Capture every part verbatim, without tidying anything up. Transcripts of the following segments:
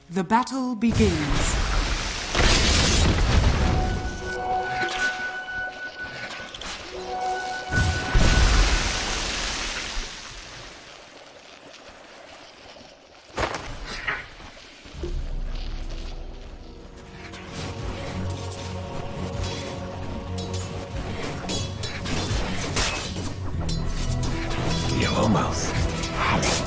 The battle begins. You almost had it.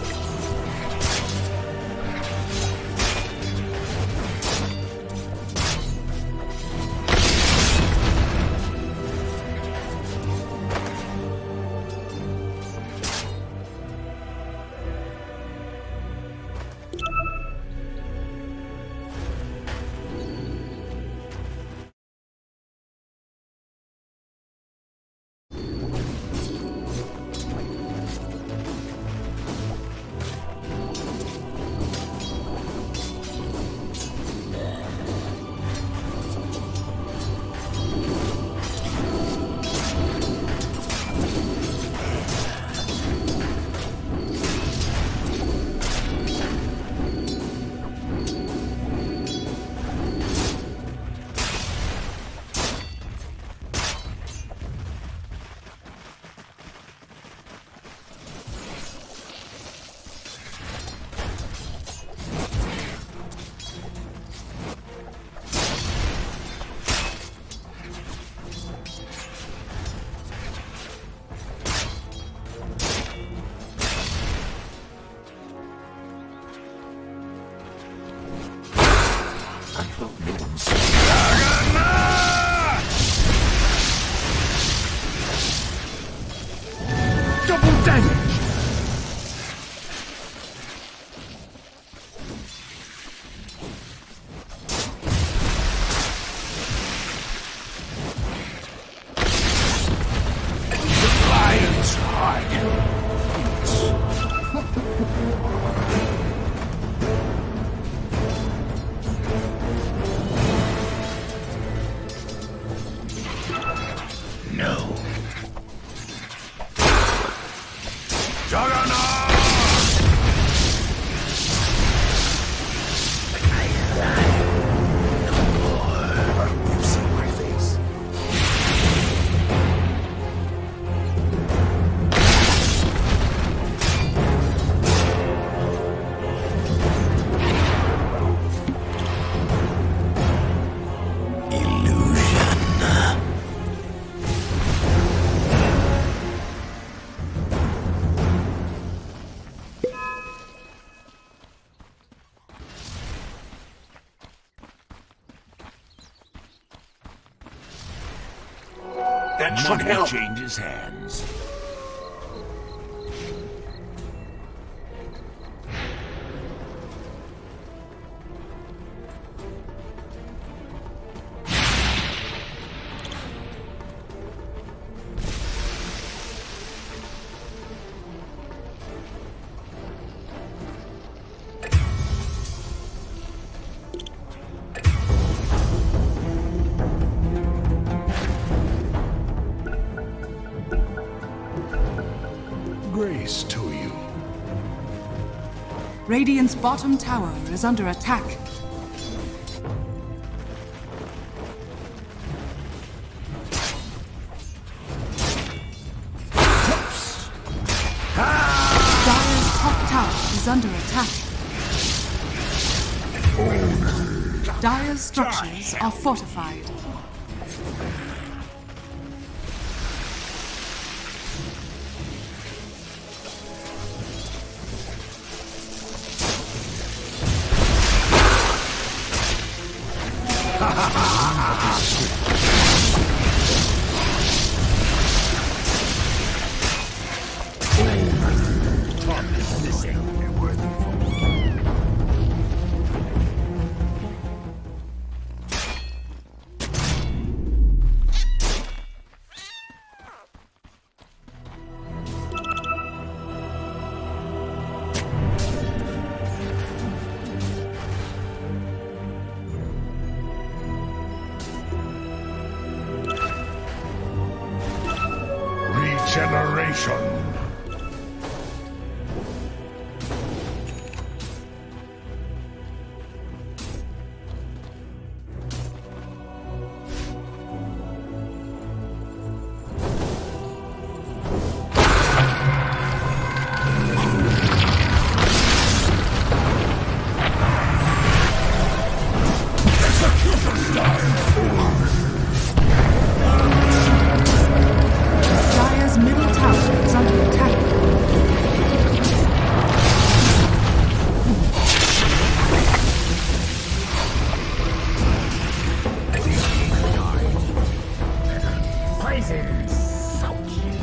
Double damage! The lion's heart! No. Juggernaut! I lie no more. You see my face. That should help. Changes hands. Grace to you. Radiant's bottom tower is under attack. Dire's top tower is under attack. Dire's structures are fortified. Regeneration. poison soaks you.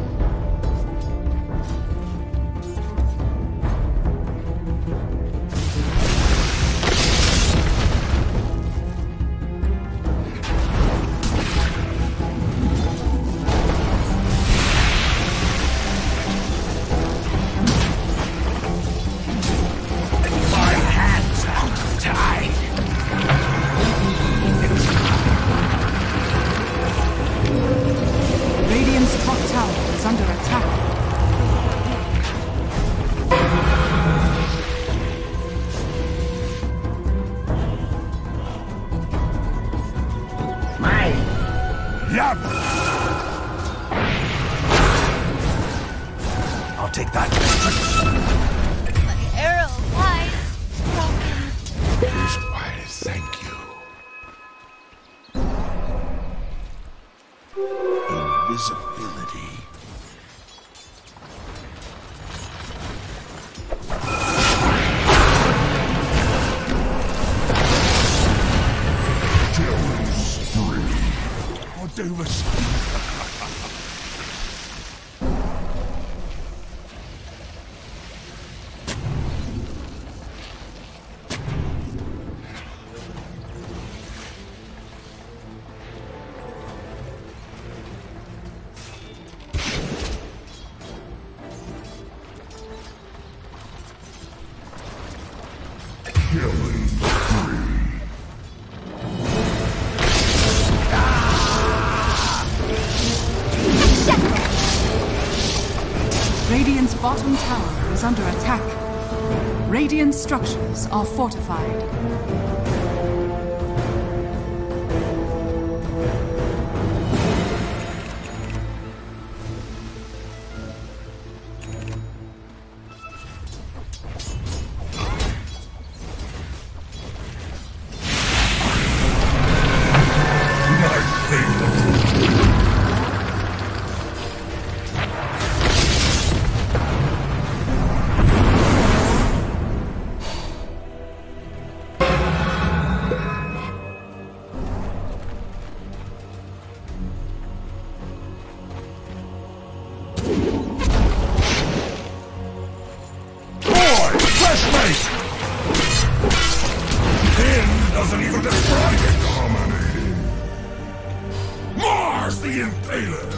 I'll take that. My arrow lies broken. Here's why to thank you. Invisibility. Killing spree. I'll do this. Killing spree. Radiant's bottom tower is under attack. Radiant structures are fortified. Doesn't even describe it, dominating. Mars the Impaler!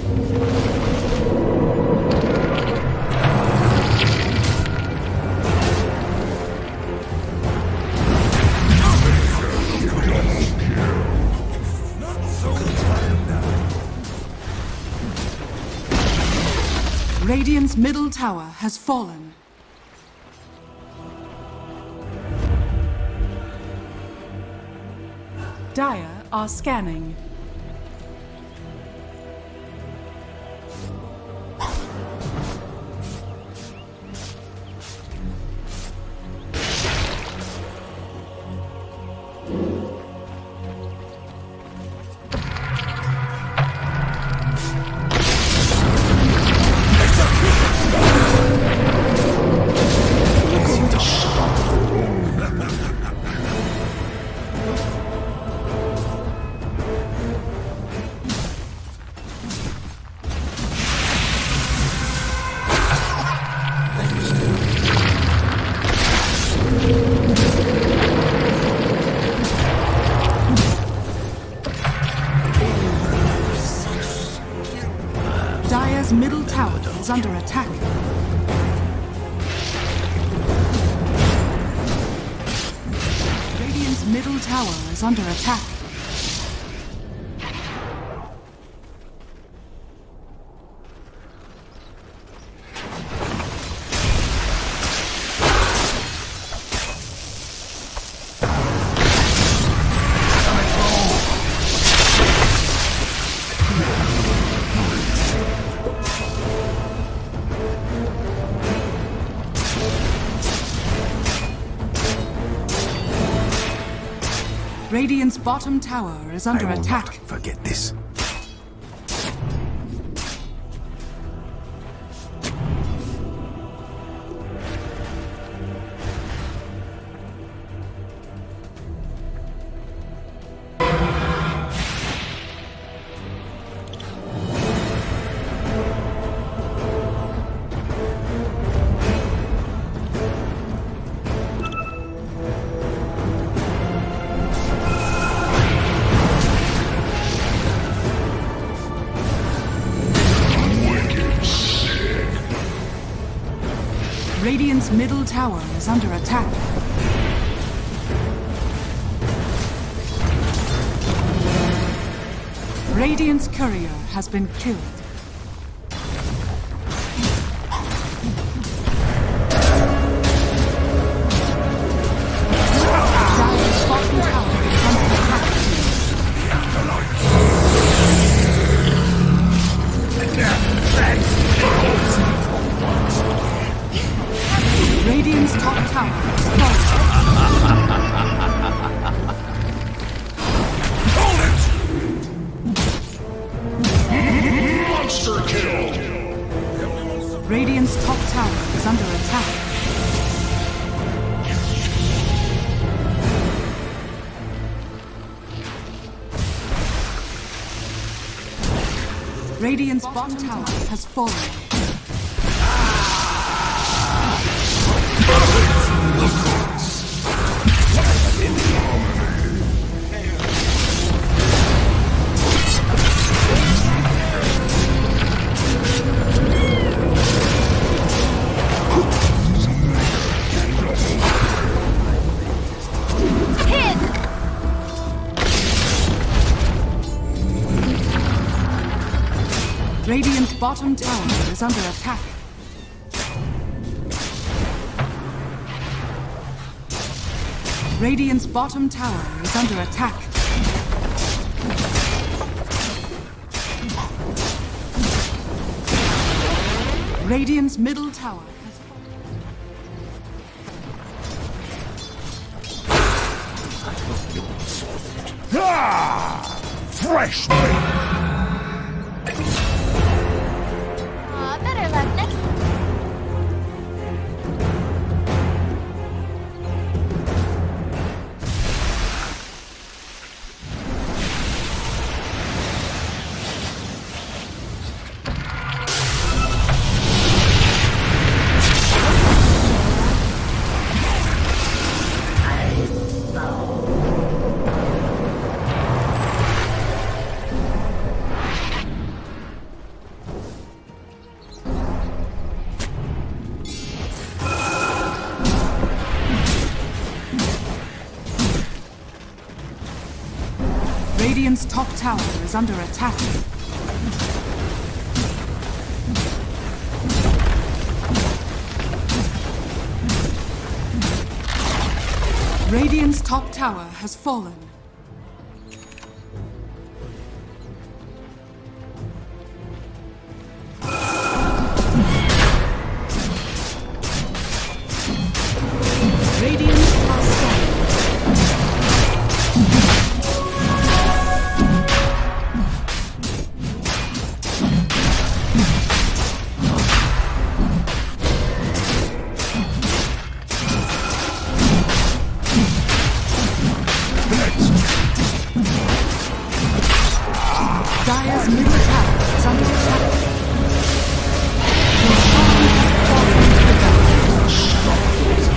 Not so tired now. Radiant's middle tower has fallen. Dire are scanning. Dire's middle tower is under attack. Radiant's middle tower is under attack. Radiant's bottom tower is under I will attack. not forget this. Radiant's middle tower is under attack. Radiant's courier has been killed. Dire's bottom tower is under attack. Radiant's top tower is falling. Monster kill! Radiant's top tower is under attack. Radiant's bottom tower has fallen. Radiant's bottom tower is under attack. Radiant's bottom tower is under attack. Radiant's middle tower has fallen. Ah! Fresh meat! Aw, better luck next time. Radiant's top tower is under attack. Radiant's top tower has fallen. Radiant's top tower. Dire's middle tower is under attack. Your song has fallen to the ground.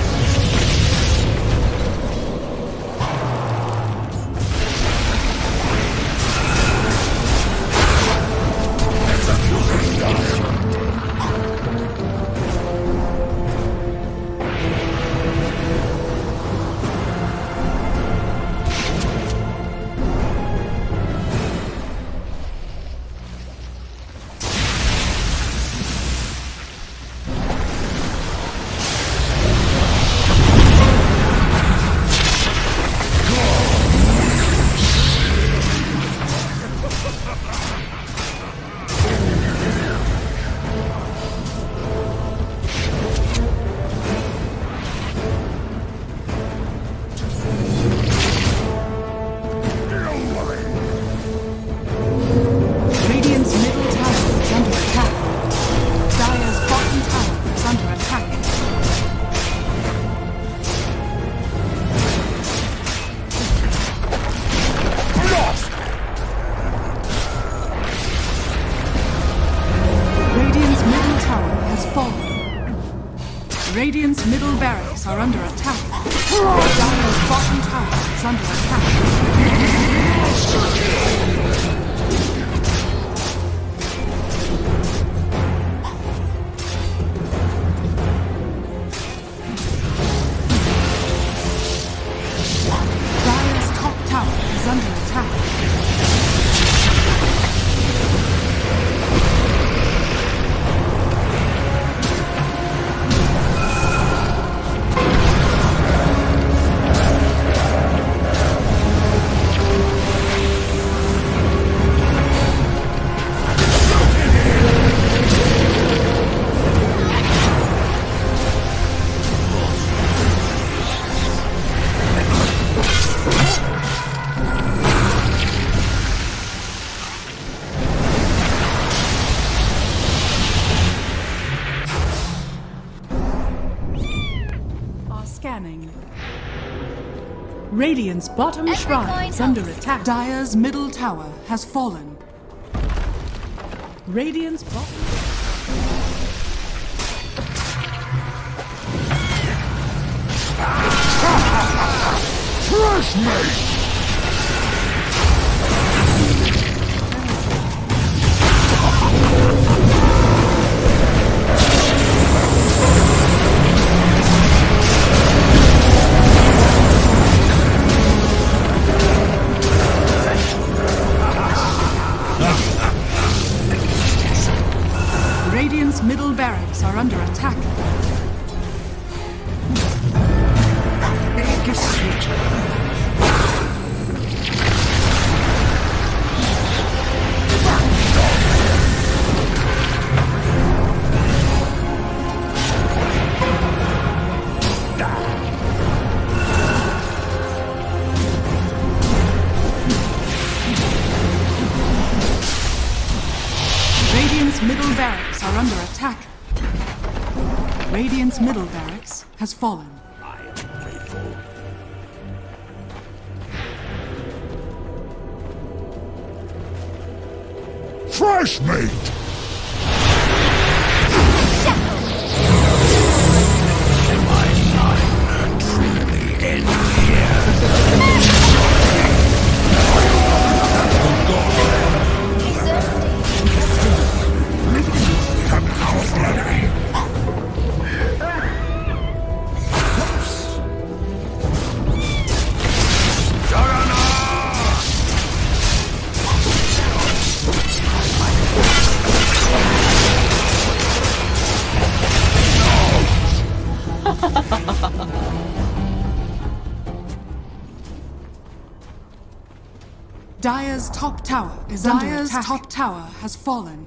Radiant's middle tower is under attack. Dire's bottom tower is under attack. Radiant's middle tower has fallen. Radiant's middle barracks are under attack. Dire's bottom tower is under attack. Monster kill! Radiant's bottom Ever shrine going is under host. attack. Dire's middle tower has fallen. Radiant's bottom... Trash me! Radiant's middle barracks are under attack. Make a switch. Radiant's middle barracks are under attack. Radiant's middle barracks has fallen. I am grateful. Fresh meat! My line truly ends here. Come now, flattery. Dire's top tower is under attack. Dire's top tower has fallen.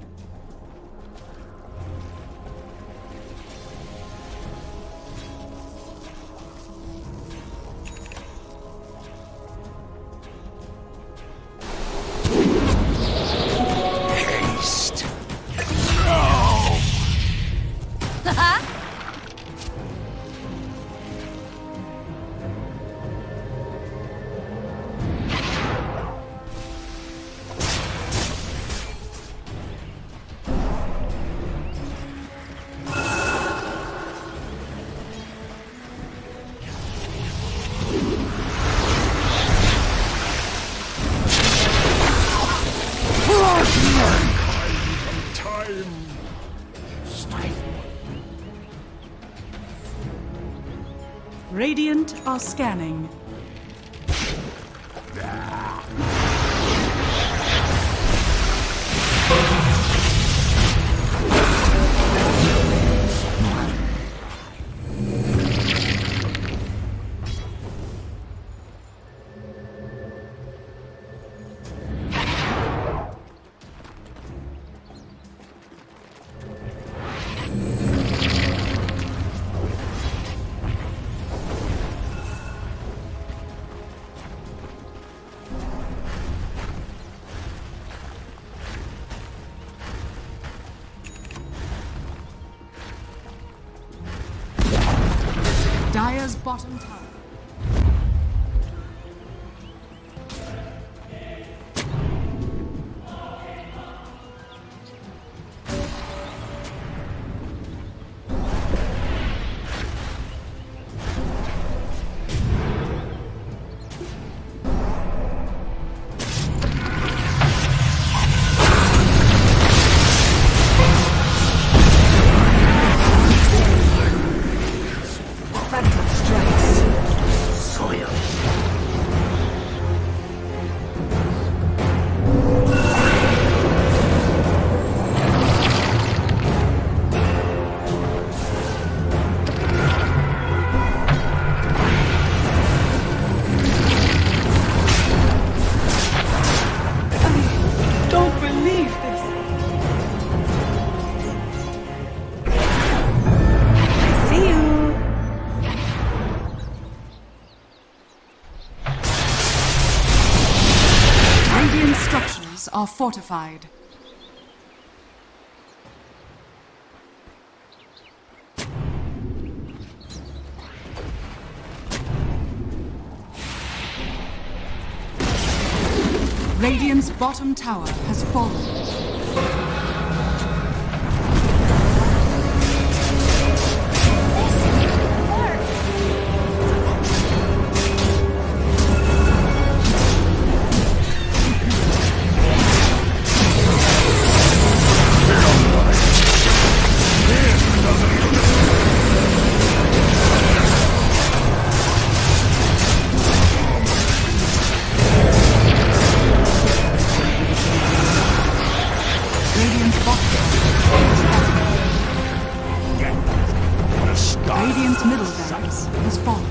Haste. Radiant are scanning. Dire's bottom tower. Are fortified. Radiant's bottom tower has fallen. Radiant's middle barracks has fallen.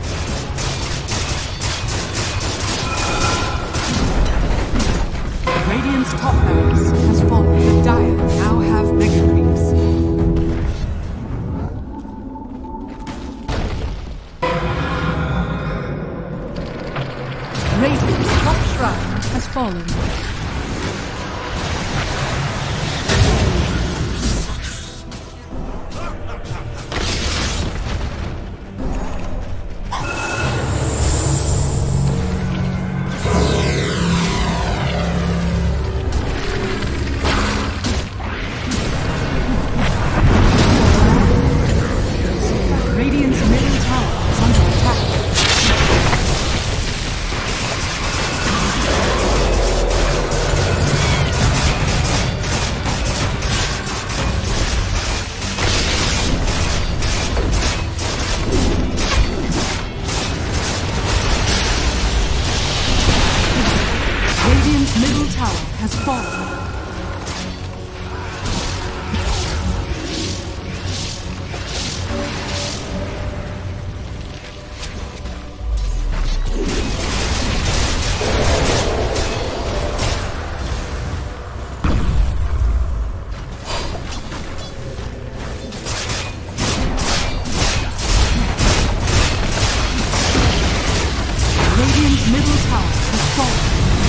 Radiant's top barracks has fallen. The Dire now have mega creeps. Radiant's top shrine has fallen. Radiant's middle tower has fallen. Radiant's middle tower has fallen.